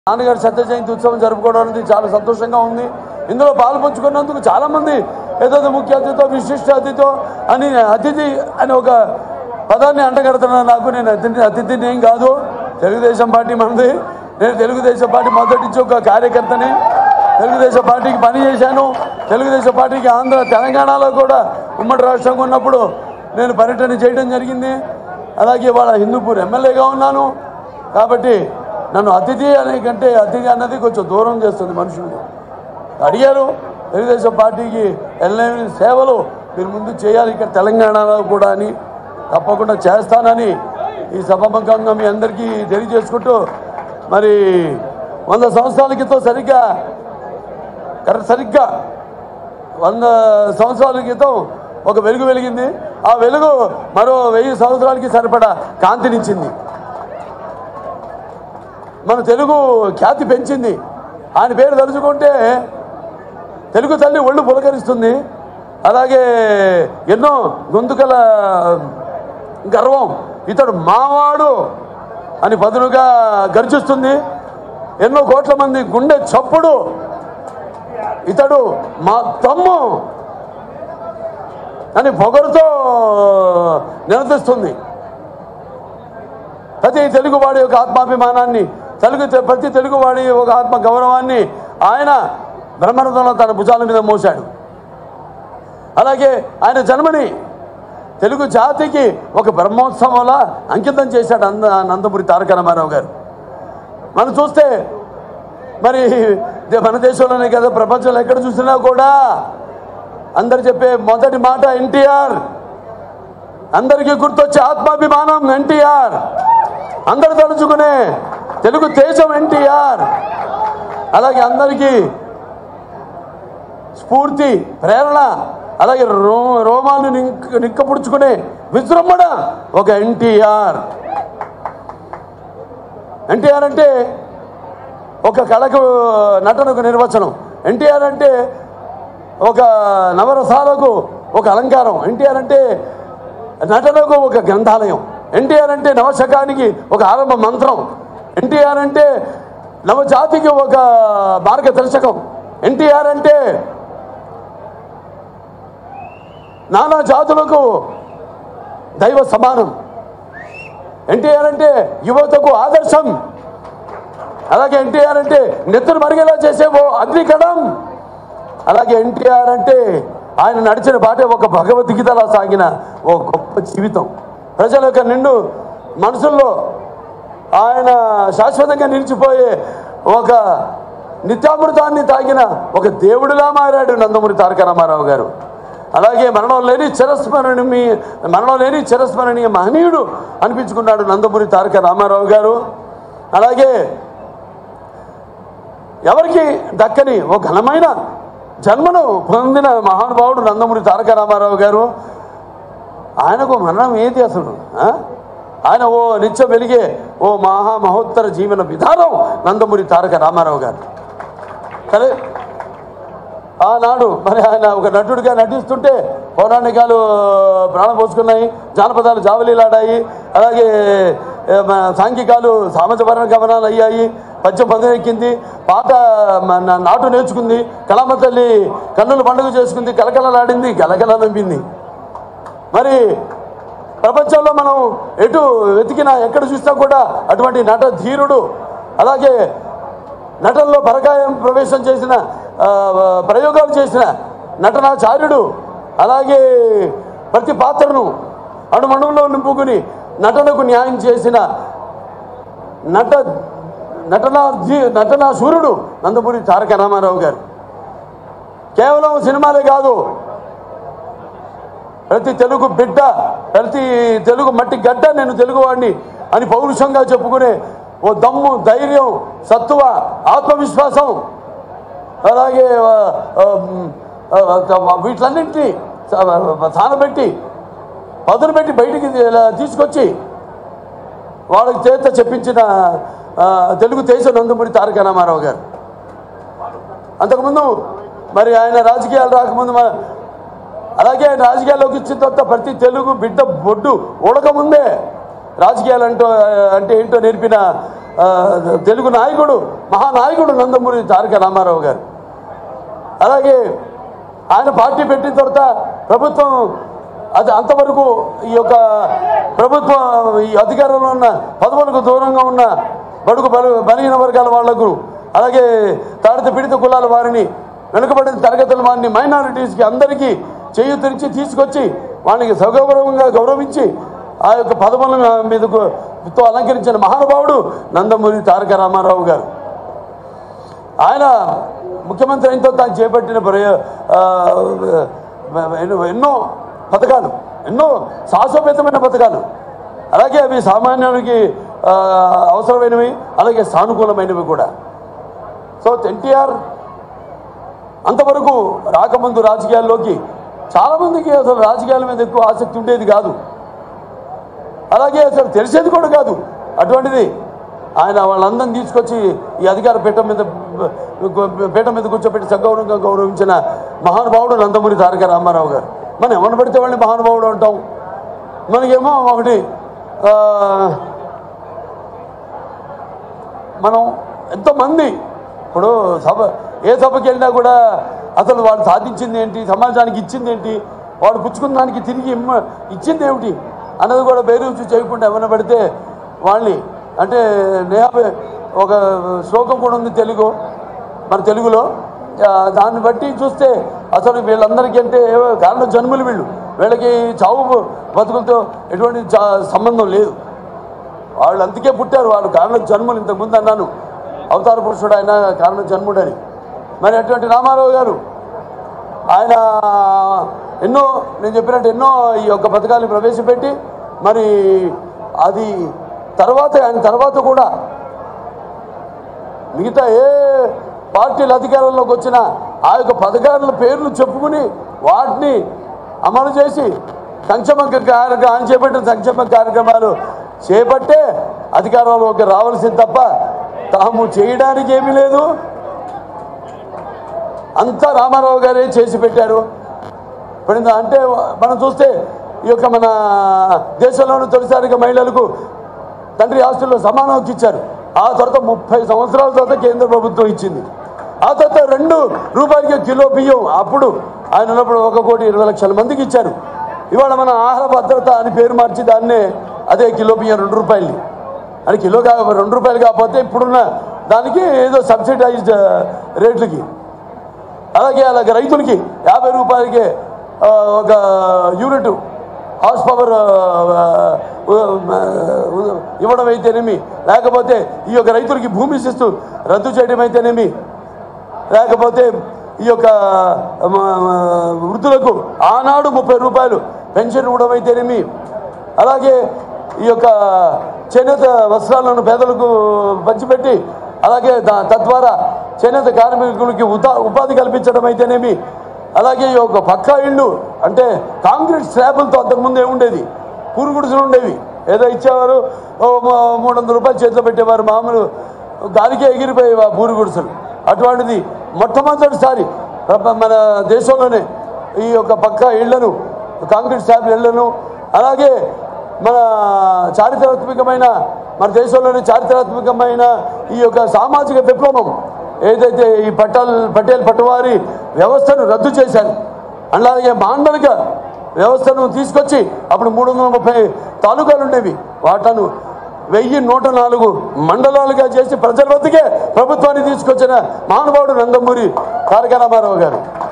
నాన్నగారి సత్య జయంతి ఉత్సవం జరుపుకోవడం అనేది చాలా సంతోషంగా ఉంది. ఇందులో పాల్పంచుకున్నందుకు చాలామంది ఏదో ముఖ్య అతిథితో విశిష్ట అతిథితో అని అతిథి అని ఒక పదాన్ని అంటగడుతున్నాను. నాకు నేను అతిథిని ఏం కాదు, తెలుగుదేశం పార్టీ మనది. నేను తెలుగుదేశం పార్టీ మొదటి నుంచి ఒక కార్యకర్తని. తెలుగుదేశం పార్టీకి పనిచేశాను. తెలుగుదేశం పార్టీకి ఆంధ్ర తెలంగాణలో కూడా ఉమ్మడి రాష్ట్రంగా ఉన్నప్పుడు నేను పర్యటన చేయడం జరిగింది. అలాగే వాళ్ళ హిందూపూర్ ఎమ్మెల్యేగా ఉన్నాను. కాబట్టి నన్ను అతిథి అనే కంటే అతిథి అన్నది కొంచెం దూరం చేస్తుంది మనుషులు. అడిగారు తెలుగుదేశం పార్టీకి ఎల్లలేని సేవలు మీరు ముందు చేయాలి ఇక్కడ తెలంగాణలో కూడా అని, తప్పకుండా చేస్తానని ఈ సభాముఖంగా మీ అందరికీ తెలియజేసుకుంటూ, మరి 100 సంవత్సరాల క్రితం సరిగ్గా 100 సంవత్సరాల క్రితం ఒక వెలుగు వెలిగింది. ఆ వెలుగు మరో 1000 సంవత్సరాలకి సరిపడా కాంతినిచ్చింది. మన తెలుగు ఖ్యాతి పెంచింది. ఆయన పేరు తలుచుకుంటే తెలుగు తల్లి ఒళ్ళు పులకరిస్తుంది. అలాగే ఎన్నో గొంతుకల గర్వం, ఇతడు మావాడు అని పదునుగా గర్జిస్తుంది. ఎన్నో కోట్ల మంది గుండె చప్పుడు, ఇతడు మా తమ్ము అని పొగరుతో నిలదీస్తుంది. ప్రతి తెలుగువాడి యొక్క ఆత్మాభిమానాన్ని, ప్రతి తెలుగువాడి ఒక ఆత్మ గౌరవాన్ని ఆయన బ్రహ్మరథంలో తన భుజాల మీద మోశాడు. అలాగే ఆయన జన్మని తెలుగు జాతికి ఒక బ్రహ్మోత్సవంలా అంకితం చేశాడు నందమూరి తారక రామారావు గారు. మనం చూస్తే మరి మన దేశంలోనే కదా, ప్రపంచంలో ఎక్కడ చూసినా కూడా అందరు చెప్పే మొదటి మాట ఎన్టీఆర్. అందరికీ గుర్తొచ్చే ఆత్మాభిమానం ఎన్టీఆర్. అందరు తలుచుకునే తెలుగు తేజం ఎన్టీఆర్. అలాగే అందరికీ స్ఫూర్తి, ప్రేరణ, అలాగే రోమాలు నిక్కపుడుచుకునే విజృంభణ ఒక ఎన్టీఆర్. ఎన్టీఆర్ అంటే ఒక కళకు, నటనకు నిర్వచనం. ఎన్టీఆర్ అంటే ఒక నవరసాలకు ఒక అలంకారం. ఎన్టీఆర్ అంటే నటనకు ఒక గ్రంథాలయం. ఎన్టీఆర్ అంటే నవశకానికి ఒక ఆరంభ మంత్రం. ఎన్టీఆర్ అంటే నవజాతికి ఒక మార్గదర్శకం. ఎన్టీఆర్ అంటే నానా జాతులకు దైవ సమానం. ఎన్టీఆర్ అంటే యువతకు ఆదర్శం. అలాగే ఎన్టీఆర్ అంటే నెత్తురు మరిగేలా చేసే ఓ అగ్నికణం. అలాగే ఎన్టీఆర్ అంటే ఆయన నడిచిన బాటే ఒక భగవద్గీతలా సాగిన ఓ గొప్ప జీవితం. ప్రజల యొక్క నిండు మనసుల్లో ఆయన శాశ్వతంగా నిలిచిపోయే ఒక నిత్యామృతాన్ని తాగిన ఒక దేవుడిలా మారాడు నందమూరి తారక రామారావు గారు. అలాగే మరణం లేని చిరస్మరణీయ మహనీయుడు అనిపించుకున్నాడు నందమూరి తారక రామారావు గారు. అలాగే ఎవరికి దక్కని ఓ ఘనమైన జన్మను పొందిన మహానుభావుడు నందమూరి తారక రామారావు గారు. ఆయనకు మరణం ఏది అసలు? ఆయన ఓ నిత్యం వెలిగే ఓ మహోత్తర జీవన విధానం నందమూరి తారక రామారావు గారు. సరే, ఆనాడు మరి ఆయన ఒక నటుడిగా నటిస్తుంటే పౌరాణికాలు ప్రాణం పోసుకున్నాయి, జానపదాలు జావలీలాడాయి, అలాగే సాంఘికాలు సామాజపరణ గమనాలు అయ్యాయి, పద్యం పదనెక్కింది, పాట నాటు నేర్చుకుంది, కళామ తల్లి కన్నుల పండుగ చేసుకుంది, కలకలలాడింది, గలగల నవ్వింది. మరి ప్రపంచంలో మనం ఎటు వెతికినా ఎక్కడ చూసినా కూడా అటువంటి నట ధీరుడు, అలాగే నటనలో పరకాయం ప్రవేశం చేసిన, ప్రయోగాలు చేసిన నటనాచార్యుడు, అలాగే ప్రతి పాత్రను అణుమణువులో నింపుకుని నటనకు న్యాయం చేసిన నటనా సూర్యుడు నందమూరి తారక రామారావు గారు. కేవలం సినిమాలే కాదు, ప్రతి తెలుగు బిడ్డ, ప్రతి తెలుగు మట్టి గడ్డ నేను తెలుగువాడిని అని పౌరుషంగా చెప్పుకునే ఓ దమ్ము, ధైర్యం, సత్తువ, ఆత్మవిశ్వాసం, అలాగే వీటిలన్నింటినీ సానబెట్టి పదును పెట్టి బయటికి తీసుకొచ్చి వాళ్ళకి చేత చెప్పించిన తెలుగు తేజం నందమూరి తారక రామారావు గారు. అంతకుముందు మరి ఆయన రాజకీయాలు రాకముందు, అలాగే ఆయన రాజకీయాల్లోకి వచ్చిన తర్వాత ప్రతి తెలుగు బిడ్డ బొడ్డు ఉడకముందే రాజకీయాలు అంటే ఏంటో నేర్పిన తెలుగు నాయకుడు, మహానాయకుడు నందమూరి తారక రామారావు గారు. అలాగే ఆయన పార్టీ పెట్టిన తర్వాత ప్రభుత్వం అది అంతవరకు ఈ యొక్క ప్రభుత్వం ఈ అధికారంలో ఉన్న పదవులకు దూరంగా ఉన్న బడుగు బలహీన వర్గాల వాళ్లకు, అలాగే తాడిత పీడిత కులాల వారిని, వెనుకబడిన తరగతుల వారిని, మైనారిటీస్కి అందరికీ చేయూతనిచ్చి తీసుకొచ్చి వానికి సగౌరవంగా గౌరవించి ఆ యొక్క పదవుల మీదకు అలంకరించిన మహానుభావుడు నందమూరి తారక రామారావు గారు. ఆయన ముఖ్యమంత్రి అయినతో తాను చేపట్టిన ఎన్నో పథకాలు, ఎన్నో సాహసోపేతమైన పథకాలు, అలాగే అవి సామాన్యునికి అవసరమైనవి, అలాగే సానుకూలమైనవి కూడా. సో ఎన్టీఆర్ అంతవరకు రాకముందు రాజకీయాల్లోకి చాలామందికి అసలు రాజకీయాల మీద ఎక్కువ ఆసక్తి ఉండేది కాదు, అలాగే అసలు తెలిసేది కూడా కాదు. అటువంటిది ఆయన వాళ్ళందరినీ తీసుకొచ్చి ఈ అధికార పీఠ మీద కూర్చోబెట్టి సగౌరవంగా గౌరవించిన మహానుభావుడు నందమూరి తారక రామారావు గారు. మనం ఎవరిని పడితే వాళ్ళని మహానుభావుడు అంటాం. మనకేమో ఒకటి మనం ఎంతోమంది ఇప్పుడు ఏ సభకి వెళ్ళినా కూడా అసలు వాడు సాధించింది ఏంటి, సమాజానికి ఇచ్చింది ఏంటి, వాడు పుచ్చుకున్న దానికి తిరిగి ఇచ్చింది ఏమిటి అన్నది కూడా బేరూచి చేయకుండా ఎవరిని పడితే వాళ్ళని, అంటే ఒక శ్లోకం కూడా ఉంది మన తెలుగులో, దాన్ని బట్టి చూస్తే అసలు వీళ్ళందరికీ అంటే కారణ జన్ములు వీళ్ళకి చావు బతుకులతో ఎటువంటి సంబంధం లేదు. వాళ్ళు అందుకే పుట్టారు, వాళ్ళు కారణ జన్ములు. ఇంతకుముందు అన్నాను అవతార పురుషుడు ఆయన కారణ జన్ముడని. మరి అటువంటి రామారావు గారు ఆయన ఎన్నో, నేను చెప్పినట్టు ఎన్నో ఈ యొక్క పథకాలు ప్రవేశపెట్టి, మరి అది ఆయన తర్వాత కూడా మిగతా ఏ పార్టీలు అధికారంలోకి వచ్చినా ఆ యొక్క పథకాల పేర్లు చెప్పుకుని వాటిని అమలు చేసి ఆయన చేపట్టిన సంక్షేమ కార్యక్రమాలు చేపట్టే అధికారంలోకి రావాల్సింది తప్ప తాము చేయడానికి ఏమీ లేదు. అంతా రామారావు గారే చేసి పెట్టారు. అంటే మనం చూస్తే ఈ యొక్క మన దేశంలోని తొలిసారిగా మహిళలకు తండ్రి ఆస్తుల్లో సమాన హక్కు ఇచ్చారు. ఆ తర్వాత 30 సంవత్సరాల తర్వాత కేంద్ర ప్రభుత్వం ఇచ్చింది. ఆ తర్వాత ₹2 కిలో బియ్యం అప్పుడు ఆయన ఉన్నప్పుడు 1,20,00,000 మందికి ఇచ్చారు. ఇవాళ మన ఆహార భద్రత అని పేరు మార్చి దాన్నే అదే కిలో బియ్యం ₹2 అని, కిలో ₹2 కాకపోతే ఇప్పుడున్న దానికి ఏదో సబ్సిడైజ్డ్ రేట్లకి. అలాగే రైతులకి ₹50 ఒక యూనిట్ హార్స్ పవర్ ఇవ్వడం అయితేనేమి, లేకపోతే ఈ యొక్క రైతులకి భూమి శిస్తు రద్దు చేయడం అయితేనేమి, లేకపోతే ఈ యొక్క వృద్ధులకు ఆనాడు ₹30 పెన్షన్ ఇవ్వడం అయితేనేమి, అలాగే ఈ యొక్క చేనేత వస్త్రాలను పేదలకు పంచిపెట్టి అలాగే తద్వారా చేనేత కార్మికులకి ఉపాధి కల్పించడం అయితేనేమి, అలాగే ఈ యొక్క పక్కా ఇళ్ళు అంటే కాంక్రీట్ స్లాబులతో అంతకుముందు ఏముండేది, పూరుగుడుసులు ఉండేవి, ఏదో ఇచ్చేవారు, ₹300 చేతిలో పెట్టేవారు, మామూలు గాలికే ఎగిరిపోయేవి ఆ పూరుగుడుసులు. అటువంటిది మొట్టమొదటిసారి మన దేశంలోనే ఈ యొక్క పక్కా ఇళ్లను, కాంక్రీట్ స్లాబ్ ఇళ్లను, అలాగే మన దేశంలోని చారిత్రాత్మకమైన ఈ యొక్క సామాజిక విప్లవం ఏదైతే ఈ పటేల్ పట్టువారి వ్యవస్థను రద్దు చేశారు, అలాగే మాండలిక వ్యవస్థను తీసుకొచ్చి అప్పుడు 330 తాలూకాలు ఉండేవి, వాటను 1104 మండలాలుగా చేసి ప్రజల వద్దకే ప్రభుత్వాన్ని తీసుకొచ్చిన మహానుభావుడు నందమూరి తారక రామారావు గారు.